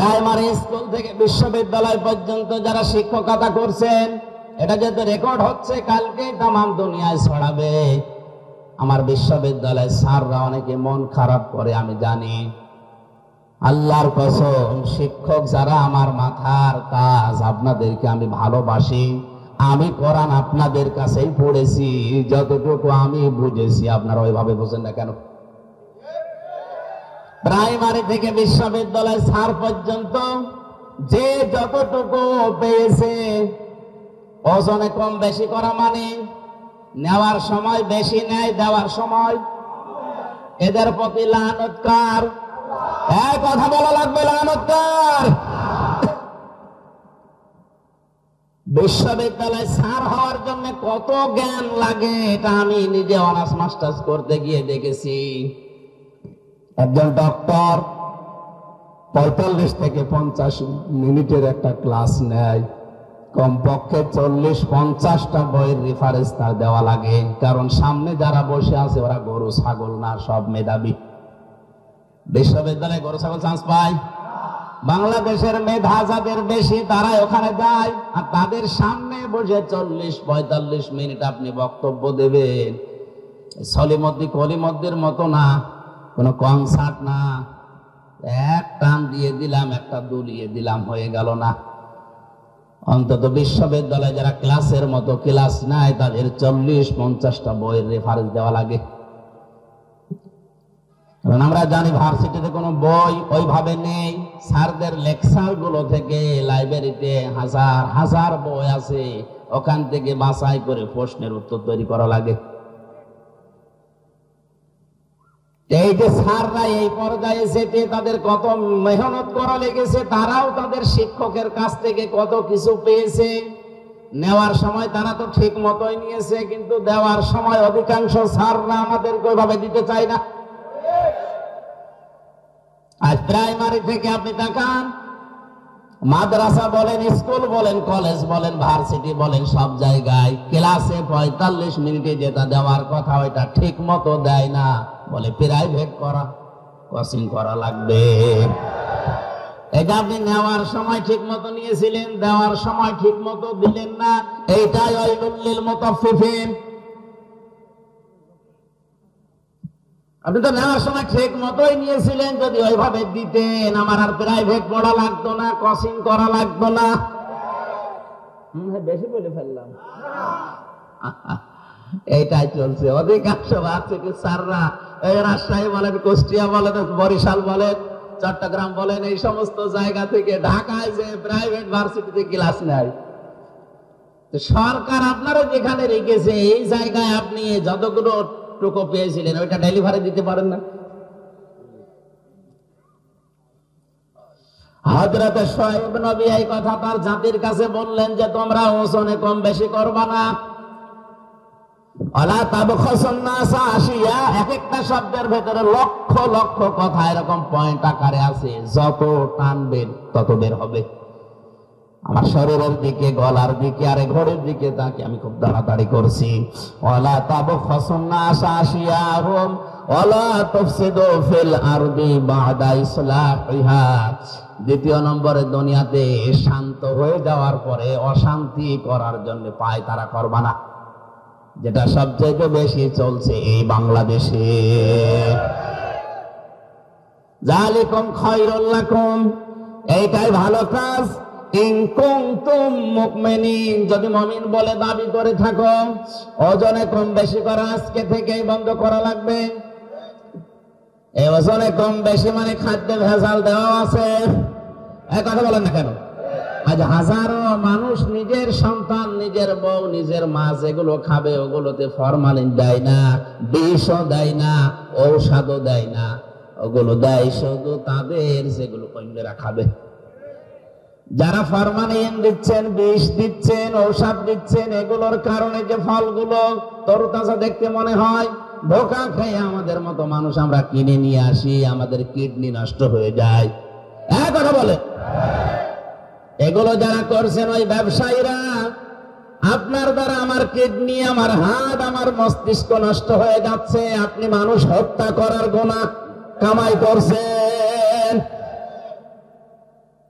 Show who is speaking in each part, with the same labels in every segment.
Speaker 1: Primary school থেকে বিশ্ববিদ্যালয় পর্যন্ত যারা শিক্ষকতা করছেন, এটা যেহেতু রেকর্ড হচ্ছে, কালকে তামাম দুনিয়ায় ছড়াবে। আমার বিশ্ববিদ্যালয়ের স্যাররা অনেকে মন খারাপ করে, আমি জানি। আল্লাহর কসম, শিক্ষক যারা আমার মাথার কাজ, আপনাদেরকে আমি ভালোবাসি। আমি কোরআন আপনাদের কাছেই পড়েছি, যতটুকু আমি বুঝেছি। আপনারা ওইভাবে বোঝেন না কেন? প্রাইমারি থেকে বিশ্ববিদ্যালয় স্যার পর্যন্ত যে যতটুকু পেয়েছে, ওজনে কম বেশি করা মানে নেওয়ার সময় বেশি নেয়, দেওয়ার সময়। এদের প্রতি লানত কার? এক কথা বলা লাগবে, লানত কার? বিশ্ববিদ্যালয় স্যার হওয়ার জন্য কত জ্ঞান লাগে, এটা আমি নিজে অনার্স মাস্টার্স করতে গিয়ে দেখেছি। একজন ডক্টর 45 থেকে 50 মিনিটের একটা ক্লাস নেয়, কমপক্ষে 40-50টা বইয়ের রেফারেন্স তার দেওয়া লাগে। কারণ সামনে যারা বসে আছে ওরা গরু ছাগল না, সব মেধাবী। বিশ্ববিদ্যালয়ে গরু ছাগল চান্স পায়? বাংলাদেশের মেধা যাদের বেশি তারাই ওখানে যায়, আর তাদের সামনে বসে 40-45 মিনিট আপনি বক্তব্য দেবেন। সলিমদ্দি কলিমদ্দির মতো না, কোনো কনসার্ট না, এক টান দিয়ে দিলাম, একটা দুলিয়ে দিলাম, হয়ে গেল না। অন্তত বিশ্ববিদ্যালয়ে যারা ক্লাসের মতো ক্লাস নেয়, তাদের 40-50টা বইয়ের রেফারেন্স দেওয়া লাগে। কারণ আমরা জানি ভার্সিটিতে কোনো বই ওইভাবে নেই। স্যারদের লেকচার গুলো থেকে লাইব্রেরিতে হাজার হাজার বই আছে, ওখান থেকে বাছাই করে প্রশ্নের উত্তর তৈরি করা লাগে। এই যে স্যাররা এই পর্যায়ে যেতে তাদের কত মেহনত করা লেগেছে, তারাও তাদের শিক্ষকের কাছ থেকে কত কিছু পেয়েছে। নেওয়ার সময় তারা তো ঠিক মতোই নিয়েছে, কিন্তু দেওয়ার সময় অধিকাংশ স্যাররা আমাদেরকে ওইভাবে দিতে চায় না। আজ প্রাইমারি থেকে আপনি তাকান, মাদ্রাসা বলেন, স্কুল বলেন, কলেজ বলেন, ভার্সিটি বলেন, সব জায়গায় ক্লাসে 45 মিনিটে যেটা দেওয়ার কথা ওইটা ঠিক মতো দেয় না, বলে প্রাইভেট করা, কোচিং করা লাগবে। এটা আপনি নেওয়ার সময় ঠিক মতো নিয়েছিলেন, দেওয়ার সময় ঠিক মতো দিলেন না, এইটাই ওয়াইলুল মুতাফফিফিন। আপনি তো নেওয়ার সময় ঠিক মতোই নিয়েছিলেন, যদি ওইভাবে দিতেন আমার আর প্রাইভেট পড়া লাগতো না, কোচিং করা লাগতো না। বেশি বলে ফেললাম। এইটাই চলছে অধিকাংশ ভার্সিটি স্যাররা, রাজশাহী বলেন, কুষ্টিয়া বলেন, বরিশাল বলেন, চট্টগ্রাম বলেন, এই সমস্ত জায়গা থেকে ঢাকায় যে প্রাইভেট ভার্সিটিতে ক্লাস নেয়। সরকার আপনারা যেখানে রেখেছে এই জায়গায় আপনি যতগুলো টুকু পেয়েছিলেন ওইটা ডেলিভারি দিতে পারেন না। হযরত শুআয়ব নবী এই কথা তার জাতির কাছে বললেন যে তোমরা ওজনে কম বেশি করবা না। আলা তাবখাসুন নাসা আশিয়া, এক একটা শব্দের ভেতরে লক্ষ লক্ষ কথা এরকম পয়েন্ট আকারে আছে, যত টানবেন তত বের হবে। আমার শরীরের দিকে, গলার দিকে, আরে ঘড়ির দিকে তাকে আমি খুব তাড়াতাড়ি করছি। ওয়ালা তাবখাসুন নাসা আশিয়াহুম ওয়ালা তুফসিদু ফিল আরদি বা'দা ইসলাহিহা। দ্বিতীয় নম্বরে, দুনিয়াতে শান্ত হয়ে যাওয়ার পরে অশান্তি করার জন্য পায় তারা করবা না, যেটা সবচেয়ে বেশি চলছে এই বাংলাদেশে। যালিকুম খায়রুল লাকুম, এইটাই ভালো কাজ। ইন কুনতুম মুমিনিন, যদি মুমিন বলে দাবি করে থাকো। ওজনে কম বেশি করা আজকে থেকেই বন্ধ করা লাগবে। এই ওজনে কম বেশি মানে খাদ্যে ভেজাল দেওয়া আছে, এই কথা বলেন না কেন? আজ হাজারো মানুষ নিজের সন্তান, নিজের বউ, নিজের মা যেগুলো খাবে ওগুলোতে ফরমালিন দেয় না, বিষও দেয় না, ঔষধও দেয় না, ওগুলো দেয় শুধু তাদের যেগুলো অন্যরা খাবে। যারা ফরমালিন দিচ্ছেন, বিষ দিচ্ছেন, ঔষধ দিচ্ছেন, এগুলোর কারণে যে ফলগুলো তরতাজা দেখতে মনে হয়, ধোঁকা খেয়ে আমাদের মতো মানুষ আমরা কিনে নিয়ে আসি, আমাদের কিডনি নষ্ট হয়ে যায়। এক কথা বলে, এগুলো যারা করছেন ওই ব্যবসায়ীরা, আপনার দ্বারা আমার কিডনি, আমার হাত, আমার মস্তিষ্ক নষ্ট হয়ে যাচ্ছে। আপনি মানুষ হত্যা করার গুনাহ কামাই করছেন।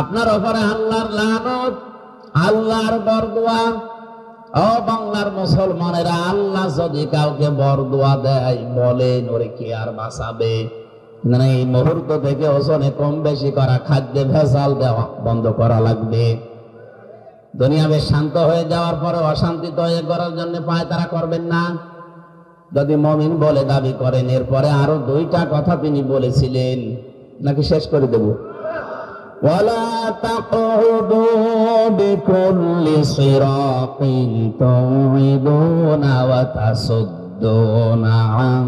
Speaker 1: আপনার উপরে আল্লাহর লানত, আল্লাহর বরদোয়া। ও বাংলার মুসলমানেরা, আল্লাহ যদি কাউকে বরদোয়া দেয়, বলেন ওরে কি আর বাঁচাবে? না, এই মুহূর্ত থেকে ওজনে কম বেশি করা, খাদ্যে ভেজাল দেওয়া বন্ধ করা লাগবে। দুনিয়া বেশ শান্ত হয়ে যাওয়ার পরে অশান্তি তৈরি করার জন্য পায়তারা করবেন না। যদি মুমিন বলে দাবি করেন, এরপরে আরো দুইটা কথা তিনি বলেছিলেন, নাকি শেষ করে দেব? ওয়ালা তাকুদু বিকুল্লি সিরাতিন তুইদুনা ওয়া তাসুদ্দুনা আন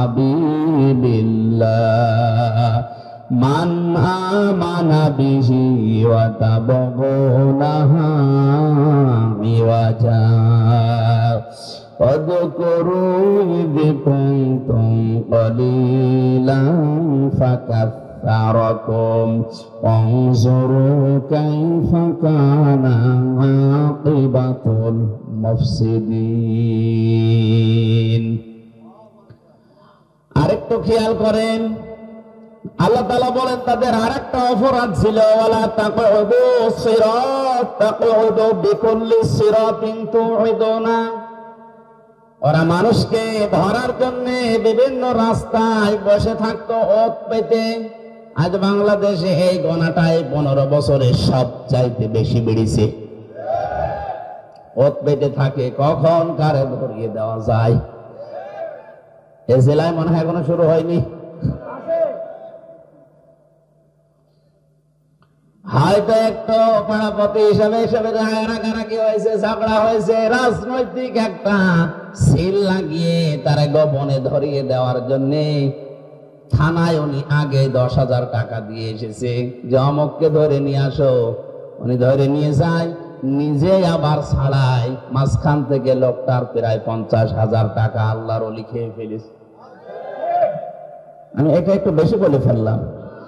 Speaker 1: সাবিলিল্লাহ মান আমানা বিহি ওয়া তাবগুনাহা ইওয়াজা واذكروا إذ كنتم قليلا فكثركم وانظروا كيف كان عاقبة المفسدين। আরেকটু খেয়াল করেন, আল্লাহ তাআলা বলেন তাদের আরেকটা অপরাধ ছিল, ওয়ালা তাকুদু সিরাত তাকুদু বিকুল্লি সিরাতিন তুইদুনা। ওরা মানুষকে ধরার জন্য বিভিন্ন রাস্তায় বসে থাকতো ওত পেতে। আজ বাংলাদেশে এই গোনাটাই 15 বছরে সবচাইতে বেশি বেড়েছে। ওত পেতে থাকে, কখন কারে ধরিয়ে দেওয়া যায়। এ জেলায় মনে হয় এখনো শুরু হয়নি। হয়তো একটু পাড়াপতি হিসাবে রাগারাগি হয়েছে, ঝগড়া হয়েছে, রাজনৈতিক একটা সিল লাগিয়ে তারা গোপনে ধরিয়ে দেওয়ার জন্য থানায় উনি আগে 10,000 টাকা দিয়ে এসেছে যে অমুককে ধরে নিয়ে আসো। উনি ধরে নিয়ে যায়, নিজে আবার ছাড়ায়, মাঝখান থেকে লোকটার প্রায় 50,000 টাকা আল্লাহর ওলি খেয়ে ফেলেছে। আমি এটা একটু বেশি বলে ফেললাম।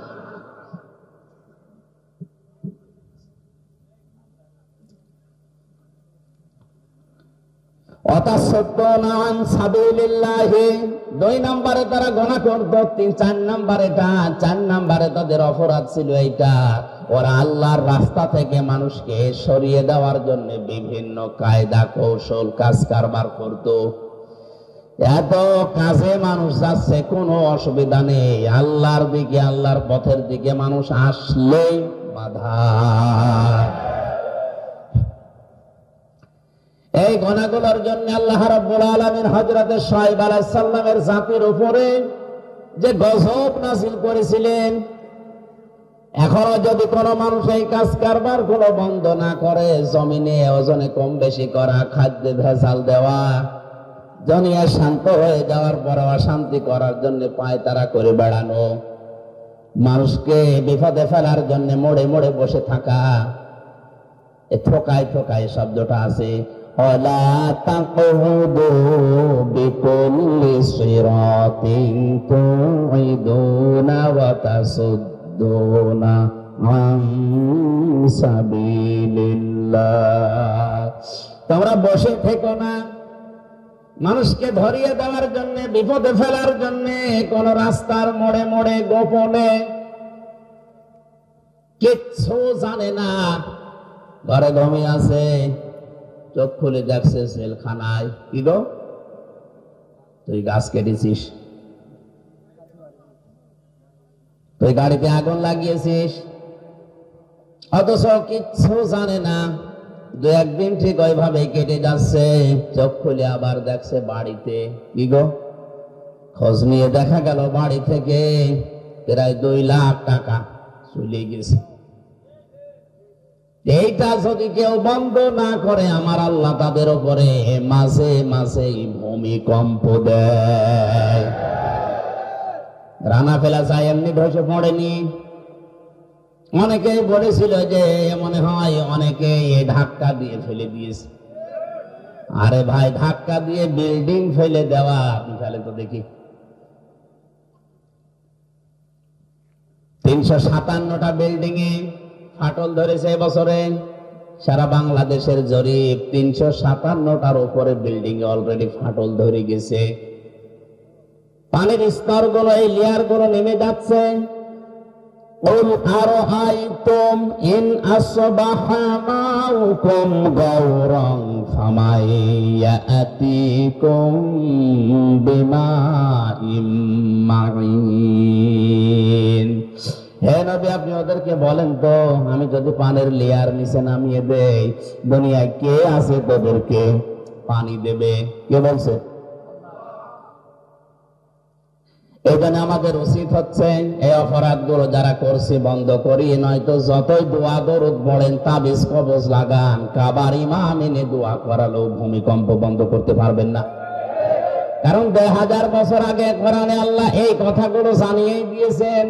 Speaker 1: দুই নম্বরে তারা গুনাহ করত, 4 নম্বরে এটা, 4 নম্বরে তাদের অপরাধ ছিল এইটা, ওরা আল্লাহর রাস্তা থেকে মানুষকে সরিয়ে দেওয়ার জন্য বিভিন্ন কায়দা কৌশল কাজ কারবার করত। এত কাজে মানুষ যাচ্ছে, কোনো অসুবিধা নেই, আল্লাহর দিকে, আল্লাহর পথের দিকে মানুষ আসলে বাধা। এই গুনাহগুলোর জন্য আল্লাহ রাব্বুল আলামিন হযরত শুআয়ব আলাইহিস সালামের জাতির উপরে যে গজব নাযিল করেছিলেন, এখনো যদি কোনো মানুষ এই কাজ কারবার গুলো বন্ধ না করে, জমিনে ওজনে কম বেশি করা, খাদ্যে ভেজাল দেওয়া, দুনিয়া শান্ত হয়ে যাওয়ার পর অশান্তি করার জন্য পায়তারা করে বেড়ানো, মানুষকে বিপদে ফেলার জন্য মোড়ে মোড়ে বসে থাকা, এ থোকায় থোকায় শব্দটা আছে। ওয়ালা তাকুদু বিকুল্লি সিরাতিন তুইদুনা ওয়া তাসুদ্দুনা আন সাবিলিল্লাহ। তোমরা বসে থেকো না, মানুষকে ধরিয়ে দেওয়ার জন্য, বিপদে ফেলার জন্য কোন রাস্তার মোড়ে মোড়ে গোপনে, কিচ্ছু জানে না, ঘরে ঘুমিয়ে আছে, চোখ খুলে দেখছে জেলখানায়। কি গো, তুই গাছ কেটেছিস, তুই গাড়িতে আগুন লাগিয়েছিস, অথচ কিচ্ছু জানে না। 2-1 দিন ঠিক ওইভাবে কেটে যাচ্ছে, চোখ খুলে আবার দেখছে বাড়িতে। কি গো, খোঁজ নিয়ে দেখা গেল বাড়ি থেকে প্রায় 2 লাখ টাকা চলে গেছে। এইটা যদি কেউ বন্ধ না করে, আমার আল্লাহ তাদের উপরে মাঝে মাঝে ভূমিকম্প দেয়। রানা ফেলা চাই এমনি ধসে পড়েনি। অনেকেই বলেছিল যে মনে হয় অনেকে ধাক্কা দিয়ে ফেলে দিয়েছে। আরে ভাই, ধাক্কা দিয়ে বিল্ডিং ফেলে দেওয়া, আপনি ফেলে তো দেখি। 357টা বিল্ডিং এ ফাটল ধরেছে এবছরে। সারা বাংলাদেশের জরিপ, 357টার উপরে বিল্ডিং এ অলরেডি ফাটল ধরে গেছে। পানির স্তর গুলো, এই লেয়ার গুলো নেমে যাচ্ছে। قل أرأيتم إن أصبح ماؤكم غورا فمن يأتيكم بماء معين। হে নবী, আপনি ওদেরকে বলেন তো, আমি যদি পানির লেয়ার নিচে নামিয়ে দেই, দুনিয়ায় কে আছে তোদেরকে পানি দেবে? কে বলছে? এখানে আমাদের উচিত হচ্ছে এই অপরাধগুলো যারা করছে বন্ধ করি, নয়তো যতই দোয়া দরুদ পড়েন, তাবিজ কবজ লাগান, কাবার ইমাম এনে দোয়া করালেও ভূমিকম্প বন্ধ করতে পারবেন না। কারণ 2000 বছর আগে কোরআনে আল্লাহ এই কথাগুলো জানিয়েই দিয়েছেন।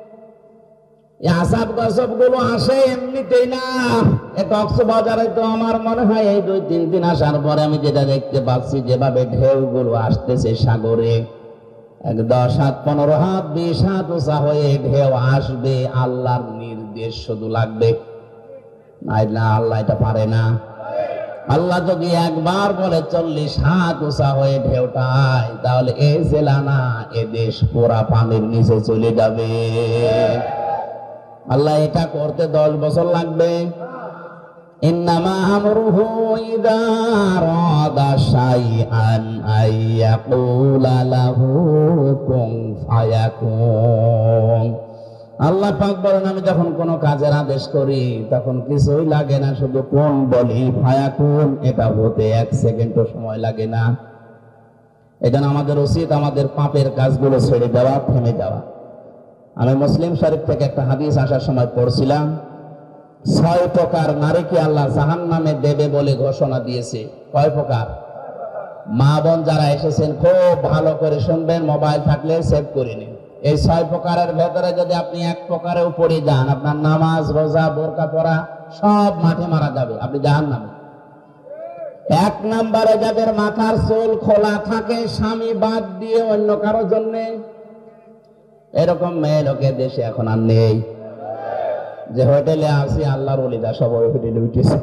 Speaker 1: আসাব গসব গুলো আসে এমনিতেই না। কক্সবাজারে তো আমার মনে হয় এই 2-3 দিন আসার পরে আমি যেটা দেখতে পাচ্ছি, যেভাবে ঢেউ গুলো আসতেছে সাগরে, 10 হাত 15 হাত 20 হাত উঁচা হয়ে ঢেউ আসবে, আল্লাহর নির্দেশ শুধু লাগবে। না, আল্লাহ এটা পারে না। আল্লাহ যদি একবার বলে 40 হাত উঁচা হয়ে ঢেউটায়, তাহলে এই জেলা না, এ দেশ পুরা পানির নিচে চলে যাবে। আল্লাহ এটা করতে 10 বছর লাগবে। ইন্নামা আমরুহু ইযা আরাদা শাইআন আইয়াকুলা লাহু কুন ফায়াকুন। আল্লাহ পাক বলেন, আমি যখন কোনো কাজের আদেশ করি তখন কিছুই লাগে না, শুধু কোন বলি, ফায়াকুন, এটা হতে 1 সেকেন্ডও সময় লাগে না। এজন্য আমাদের উচিত আমাদের পাপের কাজগুলো ছেড়ে দেওয়া, থেমে যাওয়া। আমি মুসলিম শরীফ থেকে একটা হাদিস আসার সময় পড়ছিলাম, 6 প্রকার নারীকে আল্লাহ জাহান্নামে দেবে বলে ঘোষণা দিয়েছে। কয় প্রকার? মা বোন যারা এসেছেন খুব ভালো করে শুনবেন, মোবাইল থাকলে সেভ করে নিন। এই 6 প্রকারের ভেতরে যদি আপনি 1 প্রকারেও পড়ে যান, আপনার নামাজ, রোজা, বোরকা পরা সব মাঠে মারা যাবে, আপনি জাহান্নামে। 1 নম্বরে যাদের মাথার চুল খোলা থাকে স্বামী বাদ দিয়ে অন্য কারো জন্য, এরকম মেয়ে লোকের দেশে এখন আর নেই। যে হোটেলে আসি আল্লাহর ওলিরা সব ওই হোটেলে উঠেছে।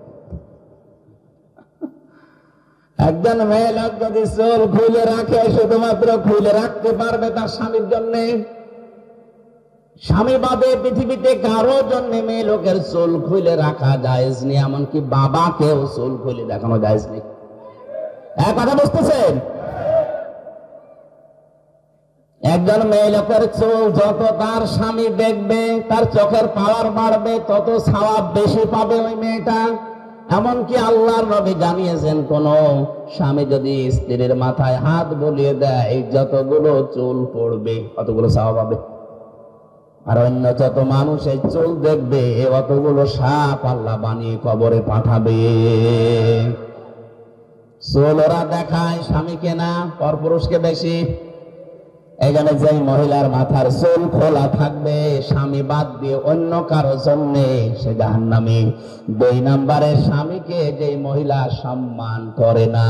Speaker 1: একজন মেয়ে লোক যদি চুল খুলে রাখে, শুধুমাত্র খুলে রাখতে পারবে তার স্বামীর জন্য, স্বামী বাদে পৃথিবীতে কারো জন্য মেয়ে লোকের চুল খুলে রাখা জায়েজ নেই। এমনকি বাবাকেও চুল খুলে দেখানো জায়েজ নেই। এক কথা বুঝতেছেন? একজন মেয়ে লোকের চুল যত তার স্বামী দেখবে, তার চোখের পাওয়ার বাড়বে, তত সওয়াব বেশি পাবে ওই মেয়েটা। এমনকি আল্লাহর নবী জানিয়েছেন, কোন স্বামী যদি স্ত্রীর মাথায় হাত বুলিয়ে দেয়, যতগুলো চুল পড়বে অতগুলো সওয়াব পাবে। আর অন্য যত মানুষ এই চুল দেখবে, অতগুলো সাপ আল্লাহ বানিয়ে কবরে পাঠাবে। চুল ওরা দেখায় স্বামীকে না, পরপুরুষকে বেশি। এই জন্য যেই মহিলার মাথার চুল খোলা থাকবে স্বামী বাদ দিয়ে অন্য কারো জন্য, সে জাহান্নামী। 2 নম্বরে স্বামীকে যেই মহিলা সম্মান করে না।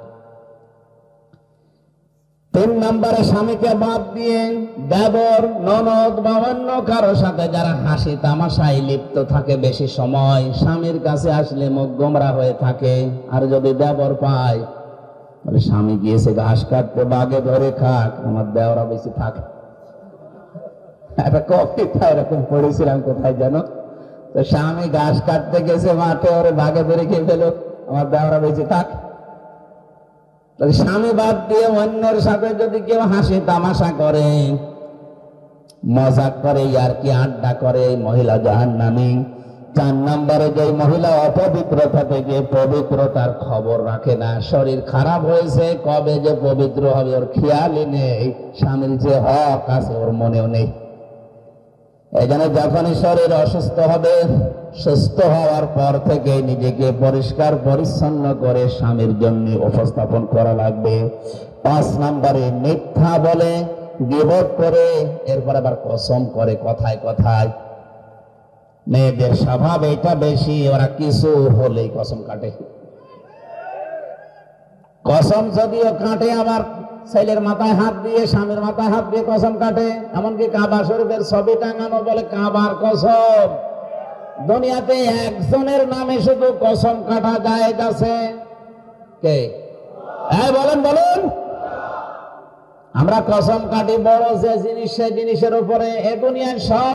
Speaker 1: 3 নম্বরে স্বামীকে বাদ দিয়ে দেবর, ননদ বা অন্য কারো সাথে যারা হাসি তামাশায় লিপ্ত থাকে বেশি সময়, স্বামীর কাছে আসলে মুখ গোমরা হয়ে থাকে। আর যদি দেবর পায়, বলে স্বামী গিয়েছে ঘাস কাটতে, বাগে ধরে খাক, আমার দেওরা বেশি থাক। একটা কবিতা এরকম পড়েছিলাম কোথায় জানো, তো স্বামী ঘাস কাটতে গেছে মাঠে, ওরে বাগে ধরে খেয়ে ফেলো, আমার দেওরা বেশি থাক। স্বামী বাদ দিয়ে অন্যের সাথে যদি কেউ হাসি তামাশা করে, মজাক করে, ইয়ার্কি আড্ডা করে, মহিলা জাহান্নামী। 4 নম্বরে যে মহিলা অপবিত্রতা থেকে পবিত্রতার খবর রাখে না, শরীর খারাপ হয়েছে, কবে যে পবিত্র হবে ওর খেয়ালই নেই, স্বামীর যে হক আছে ওর মনেও নেই। এই জন্য যখনই শরীর অসুস্থ হবে, সুস্থ হওয়ার পর থেকে নিজেকে পরিষ্কার পরিচ্ছন্ন করে স্বামীর জন্য উপস্থাপন করা লাগবে। 5 নম্বরে মিথ্যা বলে, গীবত করে, এরপর আবার কসম করে কথায় কথায়। মেয়েদের স্বভাব এটা বেশি, ওরা কিছু হলেই কসম কাটে। কসম যদিও কাটে, আবার ছেলের মাথায় হাত দিয়ে, স্বামীর মাথায় হাত দিয়ে কসম কাটে। এমনকি কাবা শরীফের ছবি টাঙানো, বলে কাবার কসম। দুনিয়াতে একজনের নামে শুধু কসম কাটা জায়েজ আছে, কে? বলেন বলুন। আমরা কসম কাটি বড় যে জিনিস, সেই জিনিসের উপরে। এ দুনিয়ার সব